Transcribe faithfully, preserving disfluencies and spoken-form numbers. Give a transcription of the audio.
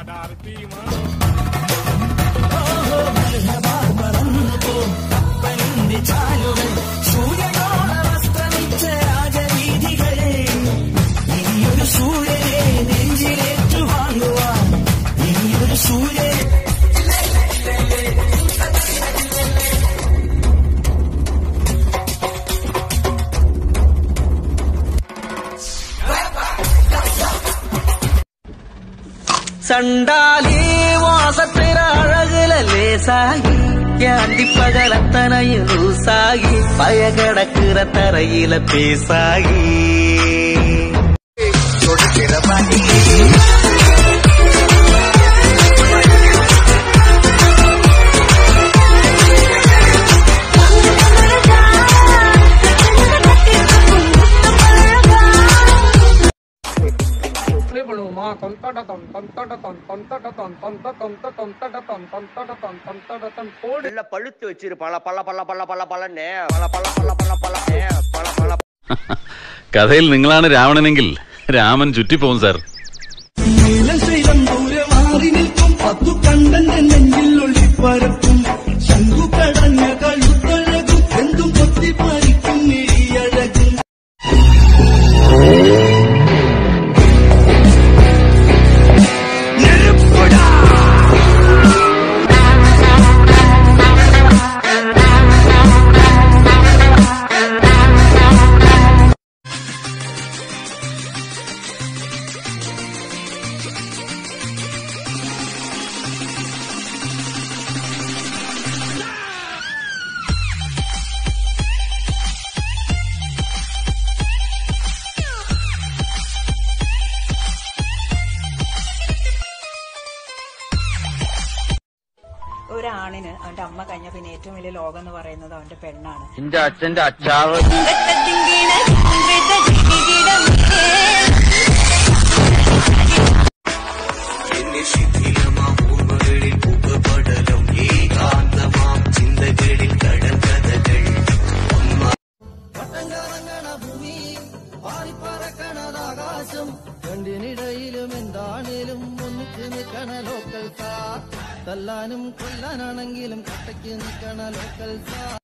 சண்டாலி வாசத்திர அழகுல லேசாகி ஏண்டி பகலத்தனையும் லூசாகி பய கிடக்குற தரையில பேசாகி பழுத்து வச்சிரு பல பல பல பல பல பலன்னு பல பல பல பல பல பல பல കഥയിൽ നിങ്ങളാണ് രാവണനെങ്കിൽ രാമൻ ചുറ്റിപ്പോവും സാർ. ഒരാണിന് അവന്റെ അമ്മ കഴിഞ്ഞ പിന്നെ ഏറ്റവും വലിയ ലോകം എന്ന് പറയുന്നത് അവന്റെ പെണ്ണാണ്. എന്റെ അച്ഛന്റെ അച്ചാവ് രണ്ടിനിടയിലും എന്താണേലും ഒന്നിച്ച് നിൽക്കണ ലോക്കൽ സാർ. തല്ലാനും കൊല്ലാനാണെങ്കിലും കട്ടയ്ക്ക് നിൽക്കണ ലോക്കൽ സാർ.